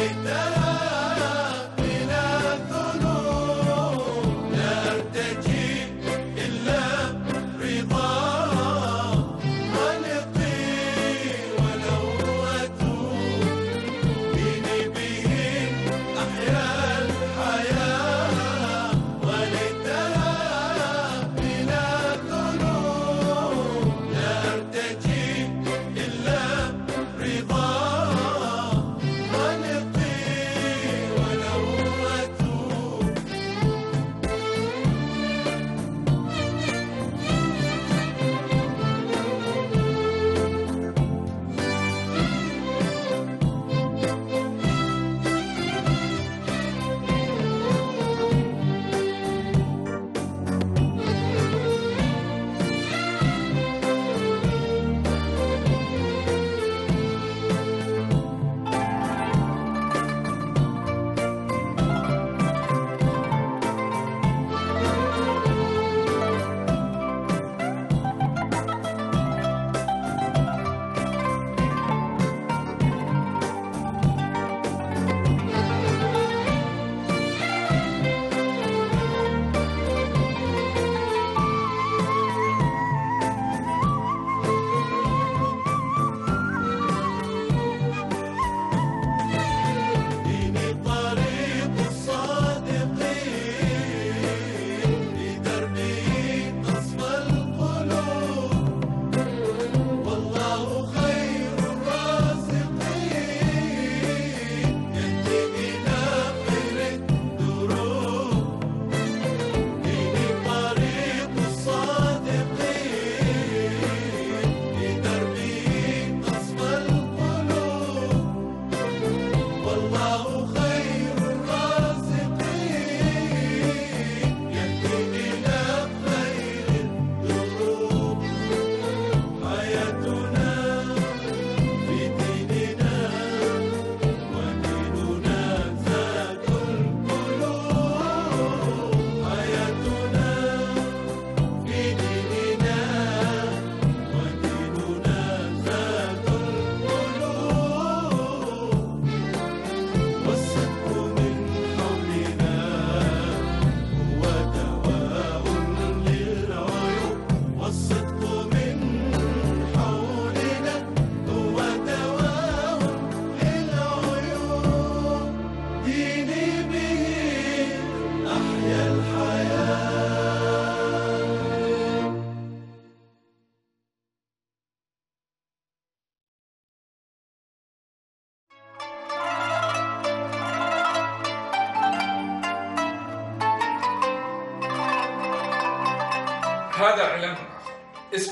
هذا علم آخر. اسمع.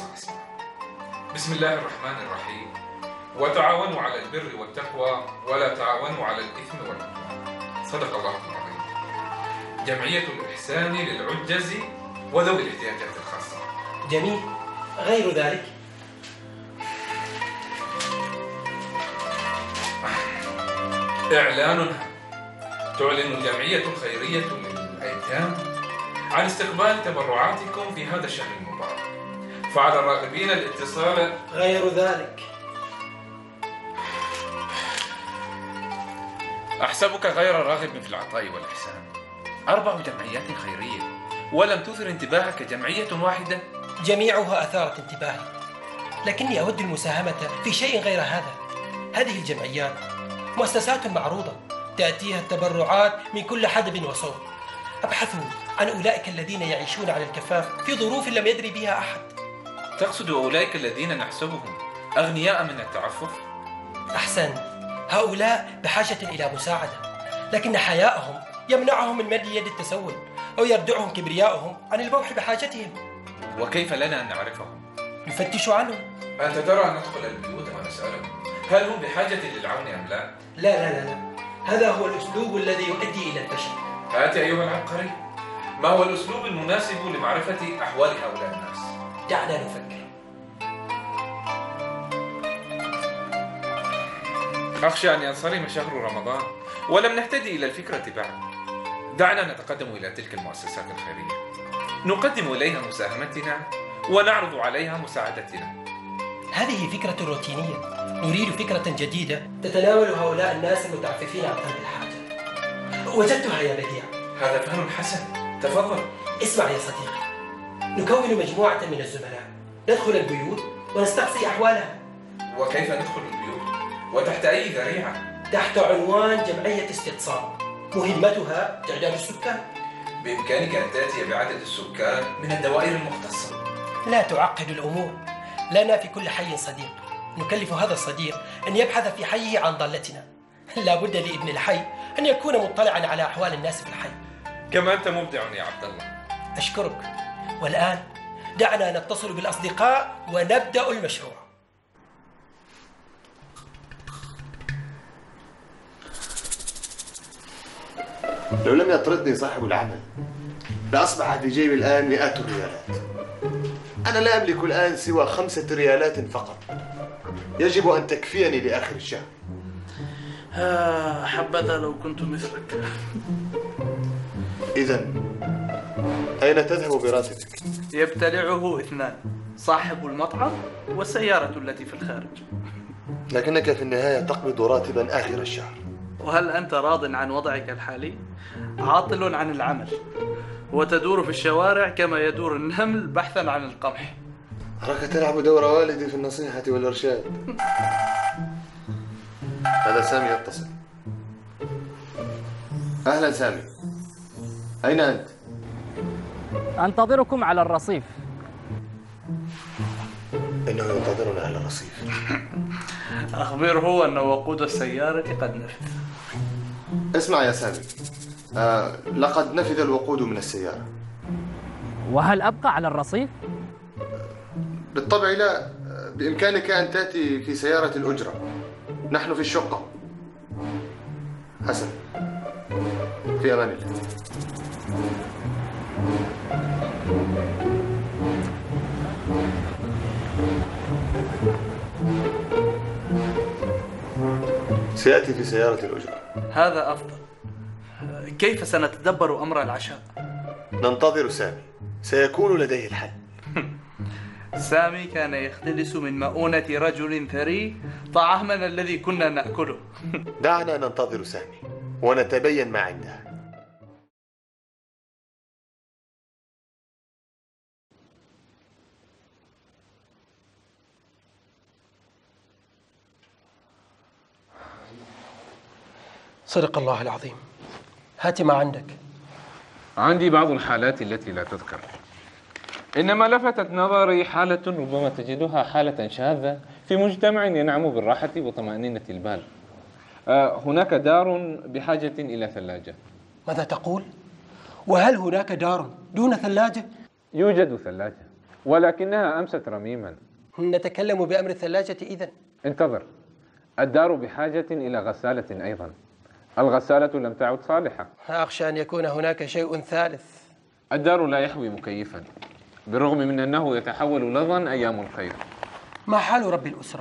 بسم الله الرحمن الرحيم. وتعاونوا على البر والتقوى ولا تعاونوا على الإثم والعدوان. صدق الله العظيم. جمعية الإحسان للعجز وذوي الاحتياجات الخاصة. جميل. غير ذلك؟ إعلان. تعلن الجمعية الخيرية للأيتام عن استقبال تبرعاتكم في هذا الشهر المبارك، فعلى الراغبين الاتصال. غير ذلك؟ أحسبك غير راغب في العطاء والإحسان. 4 جمعيات خيرية ولم تثر انتباهك جمعية واحدة؟ جميعها أثارت انتباهي، لكني أود المساهمة في شيء غير هذا. هذه الجمعيات مؤسسات معروضة تأتيها التبرعات من كل حدب وصوب. أبحث عن أولئك الذين يعيشون على الكفاف في ظروف لم يدري بها أحد. تقصد أولئك الذين نحسبهم أغنياء من التعفف؟ أحسنت. هؤلاء بحاجة إلى مساعدة، لكن حياءهم يمنعهم من مد يد التسول، أو يردعهم كبرياؤهم عن البوح بحاجتهم. وكيف لنا أن نعرفهم؟ نفتش عنهم. أنت ترى أن ندخل البيوت ونسألهم هل هم بحاجة للعون أم لا؟ لا، هذا هو الأسلوب الذي يؤدي إلى الفشل. هات أيها العبقري، ما هو الأسلوب المناسب لمعرفة أحوال هؤلاء الناس؟ دعنا نفكر. أخشى أن ينصرم شهر رمضان ولم نهتدي إلى الفكرة بعد. دعنا نتقدم إلى تلك المؤسسات الخيرية، نقدم إليها مساهمتنا ونعرض عليها مساعدتنا. هذه فكرة روتينية، نريد فكرة جديدة تتناول هؤلاء الناس المتعففين عن قلب الحاجة. وجدتها يا بديع. هذا فهم حسن، تفضل. اسمع يا صديقي، نكون مجموعة من الزملاء، ندخل البيوت ونستقصي أحوالها. وكيف ندخل البيوت؟ وتحت أي ذريعة؟ تحت عنوان جمعية استقصاء، مهمتها تعداد السكان. بإمكانك أن تأتي بعدد السكان من الدوائر المختصة. لا تعقد الأمور، لنا في كل حي صديق، نكلف هذا الصديق أن يبحث في حيه عن ضالتنا. لا بد لابن الحي أن يكون مطلعا على أحوال الناس في الحي. كما أنت مبدع يا عبد الله. أشكرك. والآن دعنا نتصل بالأصدقاء ونبدأ المشروع. لو لم يطردني صاحب العمل لأصبح في جيبي الآن مئات الريالات. أنا لا أملك الآن سوى 5 ريالات فقط، يجب أن تكفيني لآخر الشهر. حبذا لو كنت مثلك. إذن أين تذهب براتبك؟ يبتلعه 2، صاحب المطعم والسيارة التي في الخارج. لكنك في النهاية تقبض راتبا آخر الشهر. وهل أنت راض عن وضعك الحالي؟ عاطل عن العمل، وتدور في الشوارع كما يدور النمل بحثا عن القمح. أراك تلعب دور والدي في النصيحة والإرشاد. هذا سامي يتصل. أهلا سامي، أين أنت؟ أنتظركم على الرصيف. إنه ينتظرنا على الرصيف. أخبره أن وقود السيارة قد نفذ. اسمع يا سامي، لقد نفذ الوقود من السيارة. وهل أبقى على الرصيف؟ بالطبع لا، بإمكانك أن تأتي في سيارة الأجرة، نحن في الشقة. حسن، في أمان الله. سيأتي في سيارة الأجرة. هذا أفضل. كيف سنتدبر أمر العشاء؟ ننتظر سامي، سيكون لديه الحل. سامي كان يختلس من مؤونة رجل ثري طعامنا الذي كنا نأكله. دعنا ننتظر سامي ونتبين ما عنده. صدق الله العظيم. هات ما عندك. عندي بعض الحالات التي لا تذكر، إنما لفتت نظري حالة ربما تجدها حالة شاذة في مجتمع ينعم بالراحة وطمأنينة البال. هناك دار بحاجة إلى ثلاجة. ماذا تقول؟ وهل هناك دار دون ثلاجة؟ يوجد ثلاجة ولكنها أمست رميما. نتكلم بأمر الثلاجة إذن. انتظر، الدار بحاجة إلى غسالة أيضا. الغسالة لم تعد صالحة. أخشى أن يكون هناك شيء ثالث. الدار لا يحوي مكيفا، بالرغم من أنه يتحول لظا أيام الخير. ما حال رب الأسرة؟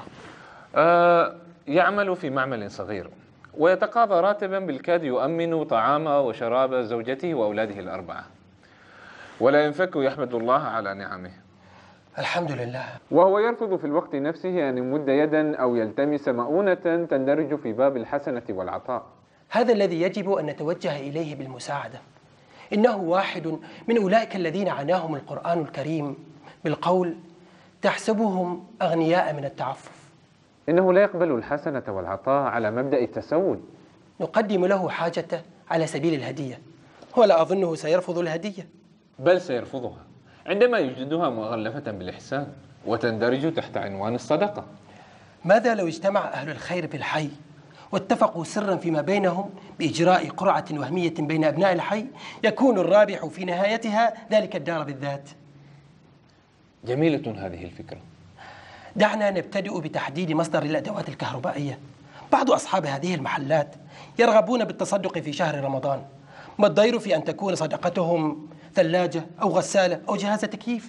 يعمل في معمل صغير ويتقاضى راتبا بالكاد يؤمن طعام وشراب زوجته وأولاده ال4، ولا ينفك يحمد الله على نعمه. الحمد لله. وهو يرفض في الوقت نفسه أن يمد يدا أو يلتمس مؤونة تندرج في باب الحسنة والعطاء. هذا الذي يجب أن نتوجه إليه بالمساعدة. إنه واحد من أولئك الذين عناهم القرآن الكريم بالقول: تحسبهم أغنياء من التعفف. إنه لا يقبل الحسنة والعطاء على مبدأ التسود. نقدم له حاجته على سبيل الهدية، ولا أظنه سيرفض الهدية. بل سيرفضها عندما يجدها مغلفة بالإحسان وتندرج تحت عنوان الصدقة. ماذا لو اجتمع أهل الخير في الحي واتفقوا سرا فيما بينهم بإجراء قرعة وهمية بين أبناء الحي، يكون الرابح في نهايتها ذلك الدار بالذات؟ جميلة هذه الفكرة. دعنا نبتدئ بتحديد مصدر الأدوات الكهربائية. بعض أصحاب هذه المحلات يرغبون بالتصدق في شهر رمضان، ما الضير في أن تكون صدقتهم ثلاجة أو غسالة أو جهاز تكييف؟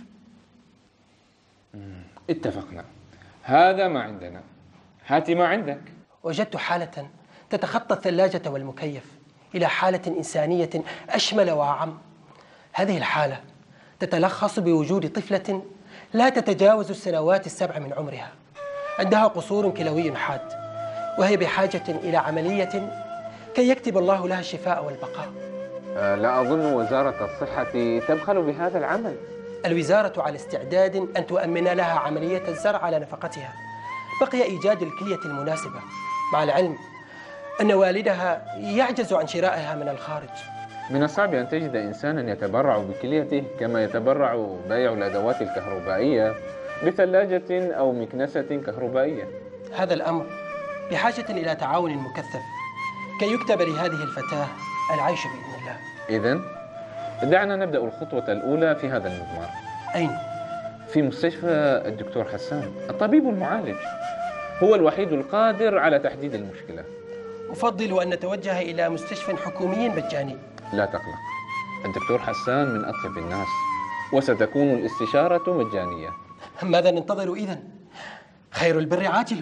اتفقنا، هذا ما عندنا. هات ما عندك. وجدت حالة تتخطى الثلاجة والمكيف إلى حالة إنسانية أشمل وأعم. هذه الحالة تتلخص بوجود طفلة لا تتجاوز السنوات 7 من عمرها. عندها قصور كلوي حاد، وهي بحاجة إلى عملية كي يكتب الله لها الشفاء والبقاء. لا أظن وزارة الصحة تبخل بهذا العمل. الوزارة على استعداد أن تؤمن لها عملية الزرع على نفقتها. بقي إيجاد الكلية المناسبة، مع العلم أن والدها يعجز عن شرائها من الخارج. من الصعب أن تجد إنسانا يتبرع بكليته كما يتبرع بائع الأدوات الكهربائية بثلاجة أو مكنسة كهربائية. هذا الأمر بحاجة إلى تعاون مكثف كي يكتب لهذه الفتاة العيش بإذن الله. إذن دعنا نبدأ الخطوة الأولى في هذا المضمار. أين؟ في مستشفى الدكتور حسان، الطبيب المعالج، هو الوحيد القادر على تحديد المشكلة. أفضل أن نتوجه إلى مستشفى حكومي مجاني. لا تقلق، الدكتور حسان من أطيب الناس، وستكون الاستشارة مجانية. ماذا ننتظر إذن؟ خير البر عاجل.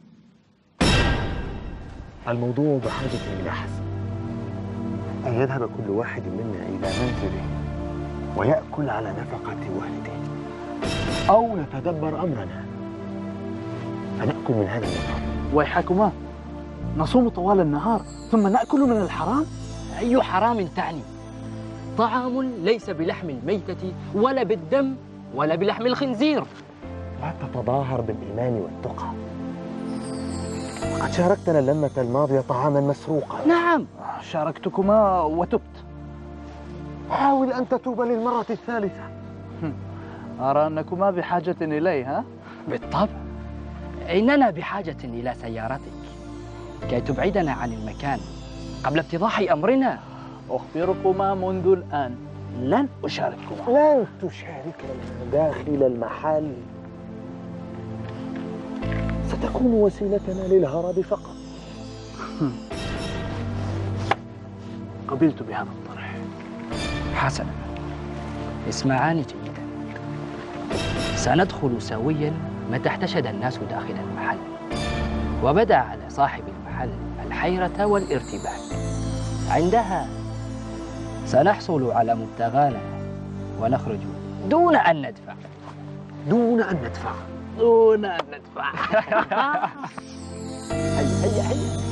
الموضوع بحاجة إلى حسم، أن يذهب كل واحد منا إلى منزله ويأكل على نفقة والده، أو نتدبر أمرنا فنأكل من هذا المطعم. ويحكما نصوم طوال النهار ثم نأكل من الحرام؟ أي حرام تعني؟ طعام ليس بلحم الميتة ولا بالدم ولا بلحم الخنزير. لا تتظاهر بالإيمان والتقى، وقد شاركتنا اللمة الماضية طعاما مسروقا. نعم شاركتكما وتبت. حاول أن تتوب للمرة الثالثة. أرى أنكما بحاجة إليه، ها؟ بالطبع، إننا بحاجة إلى سيارتك كي تبعدنا عن المكان قبل افتضاح أمرنا. أخبركما منذ الآن لن أشارككما. لن تشاركنا داخل المحل، ستكون وسيلتنا للهرب فقط. قبلت بهذا الطرح. حسنا، اسمعاني جيدا. سندخل سويا متى احتشد الناس داخل المحل، وبدا على صاحب المحل الحيرة والارتباك. عندها سنحصل على مبتغانا ونخرج دون أن ندفع. دون أن ندفع. دون أن ندفع. هيا هيا هيا.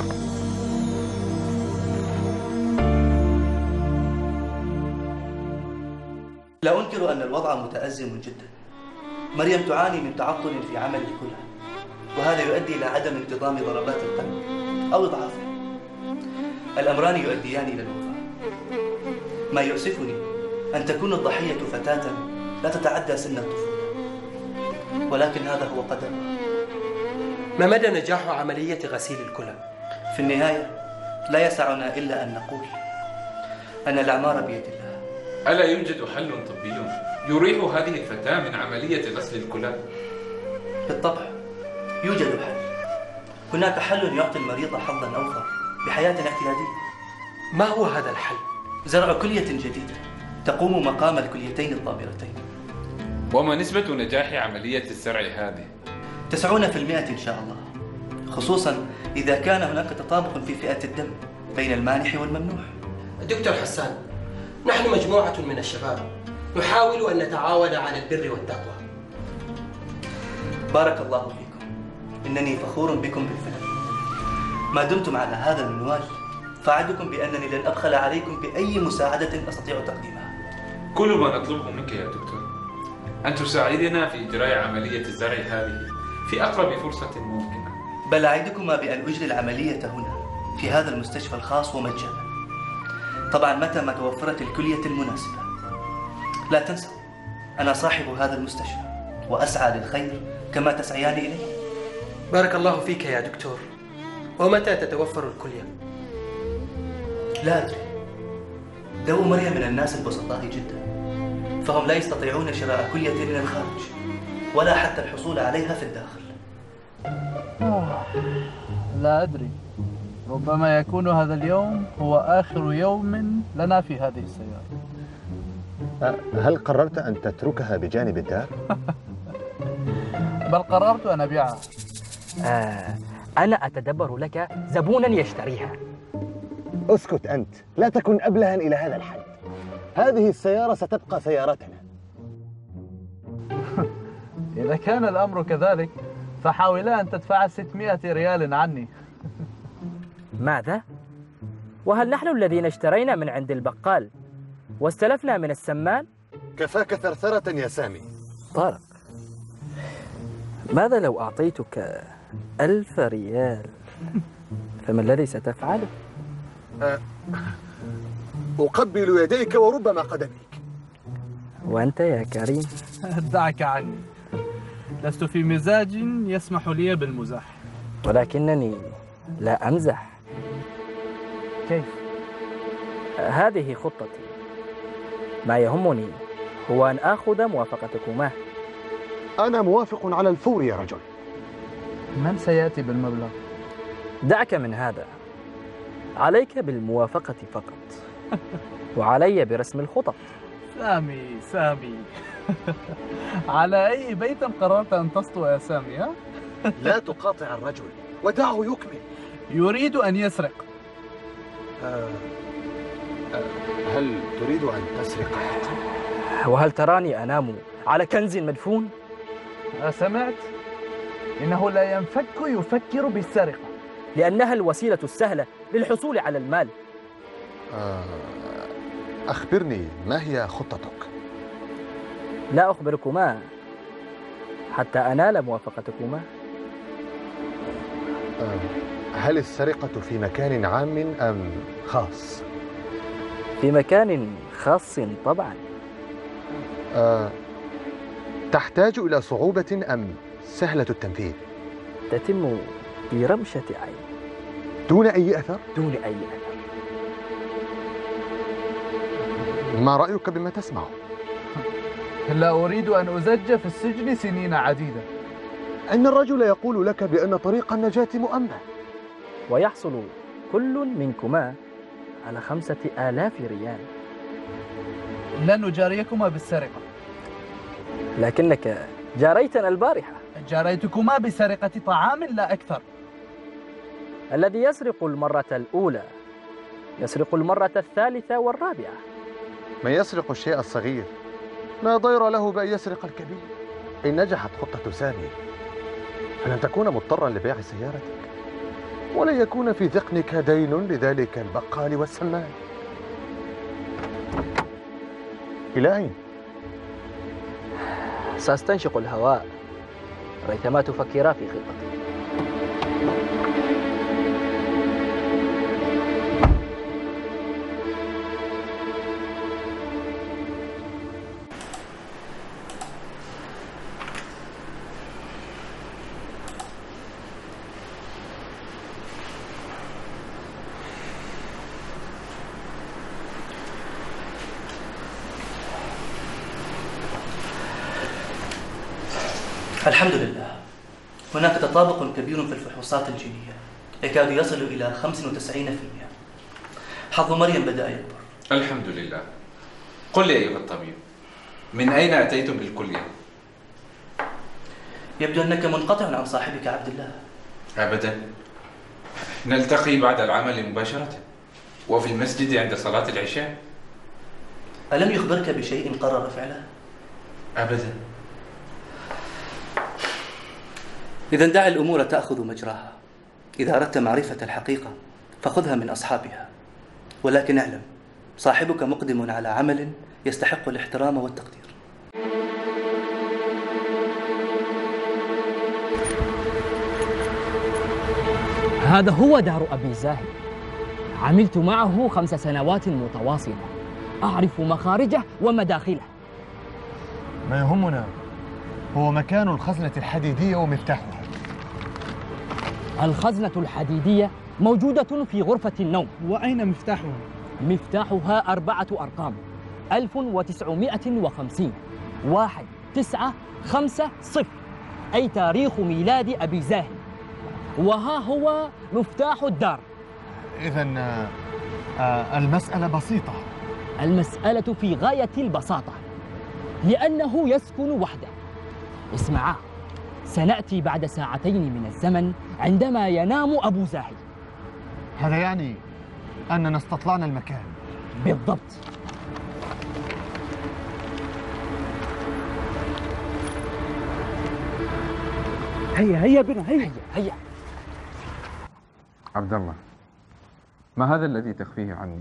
لا أنكر أن الوضع متأزم جدا. مريم تعاني من تعطل في عمل الكلى، وهذا يؤدي إلى عدم انتظام ضربات القلب أو إضعافه. الأمران يؤديان إلى الوفاة. ما يؤسفني أن تكون الضحية فتاة لا تتعدى سن الطفولة، ولكن هذا هو قدرها. ما مدى نجاح عملية غسيل الكلى؟ في النهاية لا يسعنا إلا أن نقول أن الأعمار بيد الله. ألا يوجد حل طبي يريح هذه الفتاة من عملية غسل الكلى؟ بالطبع يوجد حل. هناك حل يعطي المريض حظا أوفر بحياة اعتيادية. ما هو هذا الحل؟ زرع كلية جديدة تقوم مقام الكليتين الطابرتين. وما نسبة نجاح عملية الزرع هذه؟ 90% إن شاء الله، خصوصا إذا كان هناك تطابق في فئة الدم بين المانح والممنوح. دكتور حسان، نحن مجموعة من الشباب نحاول أن نتعاون على البر والتقوى. بارك الله فيكم، إنني فخور بكم بالفعل. ما دمتم على هذا المنوال فأعدكم بأنني لن أبخل عليكم بأي مساعدة أستطيع تقديمها. كل ما نطلبه منك يا دكتور أن تساعدنا في إجراء عملية الزرع هذه في أقرب فرصة ممكنة. بل أعدكما بأن أجري العملية هنا في هذا المستشفى الخاص ومجانا، طبعا متى ما توفرت الكلية المناسبة. لا تنسوا أنا صاحب هذا المستشفى وأسعى للخير كما تسعيان إليه. بارك الله فيك يا دكتور. ومتى تتوفر الكلية؟ لا أدري. ذو مريم من الناس البسطاء جدا، فهم لا يستطيعون شراء كلية من الخارج ولا حتى الحصول عليها في الداخل. لا أدري، ربما يكون هذا اليوم هو آخر يوم لنا في هذه السيارة. هل قررت أن تتركها بجانب الدار؟ بل قررت أن أبيعها. أنا أتدبر لك زبونا يشتريها. اسكت أنت، لا تكن أبلها إلى هذا الحد. هذه السيارة ستبقى سيارتنا. إذا كان الأمر كذلك فحاولا أن تدفع 600 ريال عني. ماذا؟ وهل نحن الذين اشترينا من عند البقال واستلفنا من السمان؟ كفاك ثرثرة يا سامي. طارق، ماذا لو أعطيتك 1000 ريال؟ فما الذي ستفعله؟ أقبل يديك وربما قدميك. وأنت يا كريم؟ دعك عني، لست في مزاج يسمح لي بالمزاح. ولكنني لا أمزح. كيف؟ هذه خطتي. ما يهمني هو أن آخذ موافقتكما. أنا موافق على الفور يا رجل. من سيأتي بالمبلغ؟ دعك من هذا، عليك بالموافقة فقط وعلي برسم الخطط. سامي على أي بيت قررت أن تسطو يا سامي؟ ها؟ لا تقاطع الرجل ودعه يكمل. يريد أن يسرق. هل تريد أن تسرق حقا؟ وهل تراني أنام على كنز مدفون؟ سمعت؟ إنه لا ينفك يفكر بالسرقة، لأنها الوسيلة السهلة للحصول على المال. أخبرني، ما هي خطتك؟ لا أخبركما حتى أنال موافقتكما. هل السرقة في مكان عام أم خاص؟ في مكان خاص طبعا. تحتاج إلى صعوبة أم سهلة التنفيذ؟ تتم برمشة عين. دون أي أثر؟ دون أي أثر. ما رأيك بما تسمع؟ لا أريد أن أزج في السجن سنين عديدة. إن الرجل يقول لك بأن طريق النجاة مؤمن، ويحصل كل منكما على 5000 ريال. لن أجاريكما بالسرقة. لكنك جاريتنا البارحة. جاريتكما بسرقة طعام لا أكثر. الذي يسرق المرة الأولى يسرق المرة الثالثة والرابعة. من يسرق الشيء الصغير لا ضير له بأن يسرق الكبير. إن نجحت خطة سامي فلن تكون مضطرا لبيع سيارتك، ولن يكون في ذقنك دين لذلك البقال والسمان. إلى أين؟ سأستنشق الهواء ريثما تفكرا في خطتي. الحمد لله. هناك تطابق كبير في الفحوصات الجينية، يكاد يصل إلى 95%. حظ مريم بدأ يكبر. الحمد لله. قل لي أيها الطبيب، من أين أتيتم بالكلية؟ يبدو أنك منقطع عن صاحبك عبد الله. أبدا، نلتقي بعد العمل مباشرة وفي المسجد عند صلاة العشاء. ألم يخبرك بشيء قرر فعله؟ أبدا. إذا دع الأمور تأخذ مجراها. إذا أردت معرفة الحقيقة فخذها من أصحابها، ولكن اعلم صاحبك مقدم على عمل يستحق الاحترام والتقدير. هذا هو دار أبي زاهد. عملت معه 5 سنوات متواصلة، أعرف مخارجه ومداخله. ما يهمنا هو مكان الخزنة الحديدية ومفتاحها. الخزنة الحديدية موجودة في غرفة النوم. وأين مفتاحها؟ مفتاحها 4 أرقام: 1950 1950، أي تاريخ ميلاد أبي زاهد. وها هو مفتاح الدار. إذن المسألة بسيطة. المسألة في غاية البساطة، لأنه يسكن وحده. اسمعا، سنأتي بعد 2 ساعات من الزمن عندما ينام أبو زاهد. هذا يعني أننا استطلعنا المكان. بالضبط. هيا بنا هيا. عبد الله، ما هذا الذي تخفيه عني؟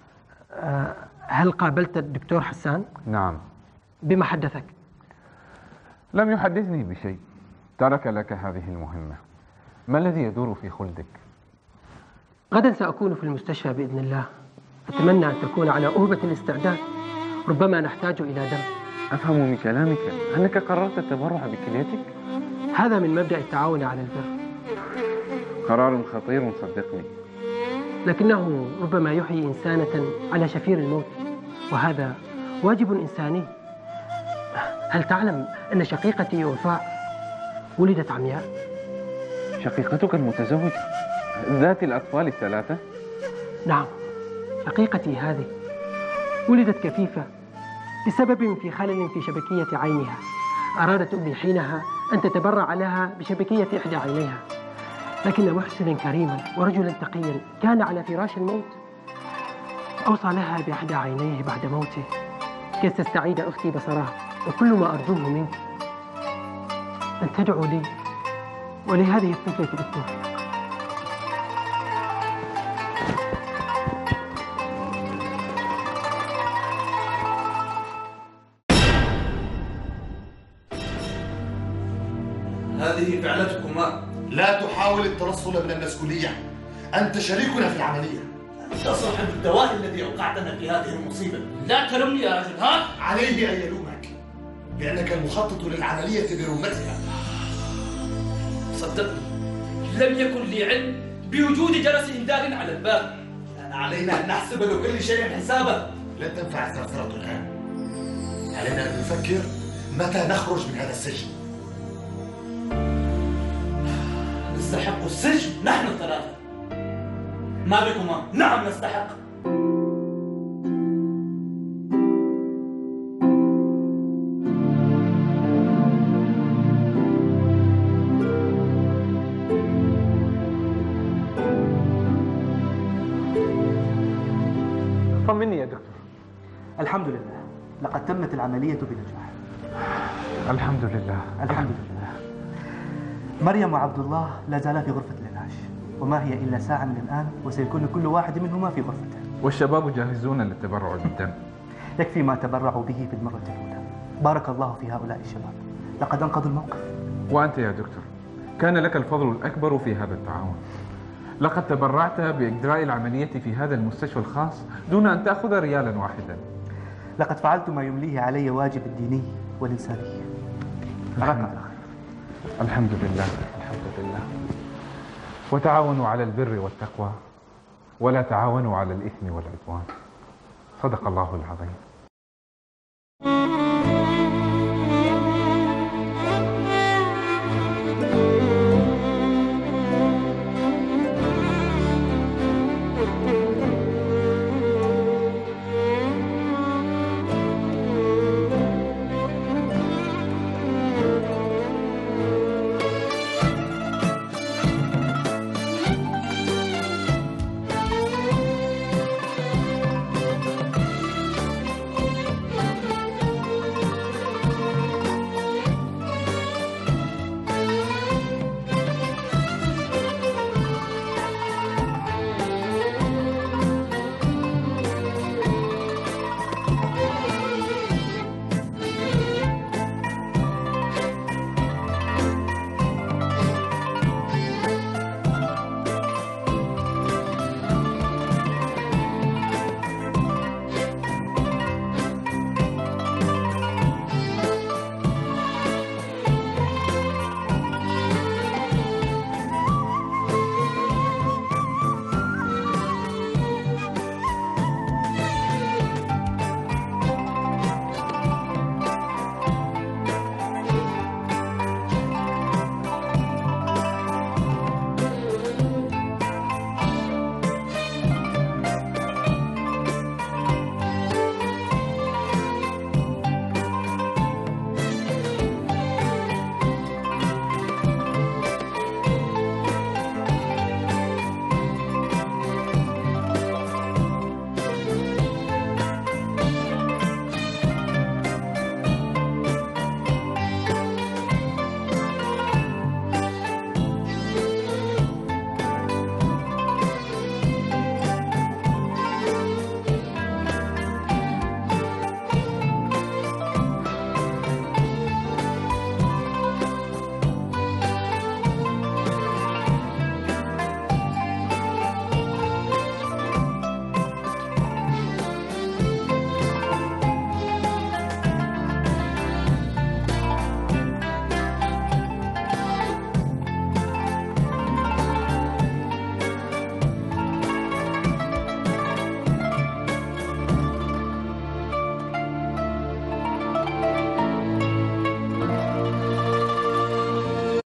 هل قابلت الدكتور حسان؟ نعم. بما حدثك؟ لم يحدثني بشيء، ترك لك هذه المهمة. ما الذي يدور في خلدك؟ غدا سأكون في المستشفى بإذن الله. أتمنى أن تكون على أهبة الاستعداد، ربما نحتاج إلى دم. أفهم من كلامك أنك قررت التبرع بكليتك؟ هذا من مبدأ التعاون على البر. قرار خطير صدقني، لكنه ربما يحيي إنسانة على شفير الموت، وهذا واجب إنساني. هل تعلم أن شقيقتي وفاء ولدت عمياء؟ شقيقتك المتزوجة ذات الأطفال الثلاثة؟ نعم، شقيقتي هذه ولدت كفيفة بسبب في خلل في شبكية عينها. أرادت أمي حينها أن تتبرع لها بشبكية إحدى عينيها، لكن محسن كريما ورجلا تقيا كان على فراش الموت، أوصى لها بإحدى عينيه بعد موته كي تستعيد أختي بصرها. وكل ما أرجوه منك أن تدعو لي ولهذه الطفلة بالتوفيق. هذه فعلتكما. لا تحاول الترسل من المسؤولية، أنت شريكنا في العملية. أنت صاحب الدواء الذي أوقعتنا في هذه المصيبة. لا تلمني يا رجل، ها؟ عليه أن يلومك لأنك المخطط للعملية برمتها. صدقني لم يكن لي علم بوجود جرس إنذار على الباب. كان علينا أن نحسب لكل شيء حسابا. لن تنفع الثرثرة الآن. علينا أن نفكر متى نخرج من هذا السجن. نستحق السجن نحن الثلاثة. ما بكما؟ نعم نستحق. طمني يا دكتور. الحمد لله، لقد تمت العملية بنجاح. الحمد لله. الحمد لله. مريم وعبد الله لا زالا في غرفة الإنعاش، وما هي إلا ساعة من الآن وسيكون كل واحد منهما في غرفته. والشباب جاهزون للتبرع بالدم. يكفي ما تبرعوا به في المرة الأولى. بارك الله في هؤلاء الشباب، لقد أنقذوا الموقف. وأنت يا دكتور، كان لك الفضل الأكبر في هذا التعاون. لقد تبرعت بإجراء العملية في هذا المستشفى الخاص دون أن تأخذ ريالا واحدا. لقد فعلت ما يمليه علي واجب الديني والإنساني. الحمد لله. الحمد لله. وتعاونوا على البر والتقوى ولا تعاونوا على الإثم والعدوان. صدق الله العظيم.